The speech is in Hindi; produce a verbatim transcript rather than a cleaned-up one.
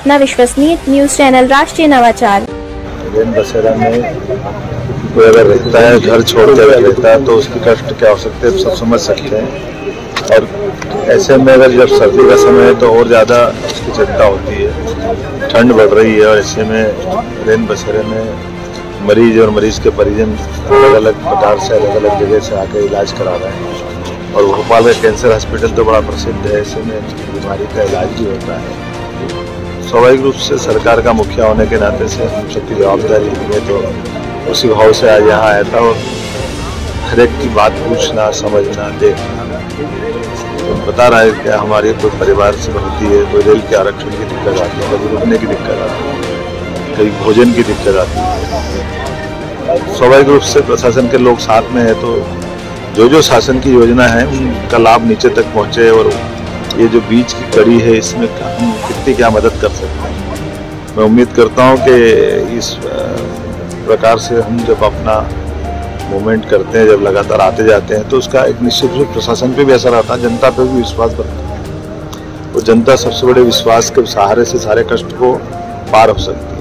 अपना विश्वसनीय न्यूज चैनल राष्ट्रीय नवाचार। रेन बसेरा में कोई अगर रहता है, घर छोड़कर अगर रहता है तो उसकी कष्ट क्या हो सकते हैं सब समझ सकते हैं। और ऐसे में अगर जब सर्दी का समय है तो और ज़्यादा उसकी चिंता होती है। ठंड बढ़ रही है और ऐसे में रेन बसेरे में मरीज और मरीज के परिजन अलग अलग प्रकार से अलग अलग जगह से आकर इलाज करा रहे हैं। और भोपाल का कैंसर हॉस्पिटल तो बड़ा प्रसिद्ध है, ऐसे में बीमारी का इलाज भी होता है। स्वाभाविक रूप से सरकार का मुखिया होने के नाते से हम सबकी जवाबदारी है, तो उसी भाव से आज यहाँ आया था और हर एक की बात पूछना, समझना, देखना। तो बता रहा है कि हमारी कोई परिवार से होती है, कोई रेल के आरक्षण की दिक्कत आती है, कभी रुकने की दिक्कत आती है, कभी भोजन की दिक्कत आती है। स्वाभाविक रूप से प्रशासन के लोग साथ में है तो जो जो शासन की योजना है उनका लाभ नीचे तक पहुँचे और ये जो बीच की कड़ी है इसमें हम कितनी क्या मदद कर सकते हैं। मैं उम्मीद करता हूँ कि इस प्रकार से हम जब अपना मूवमेंट करते हैं, जब लगातार आते जाते हैं तो उसका एक निश्चित रूप प्रशासन पे भी असर आता है, जनता पे भी विश्वास बढ़ता है। और जनता सबसे बड़े विश्वास के सहारे से सारे कष्ट को पार हो सकती है।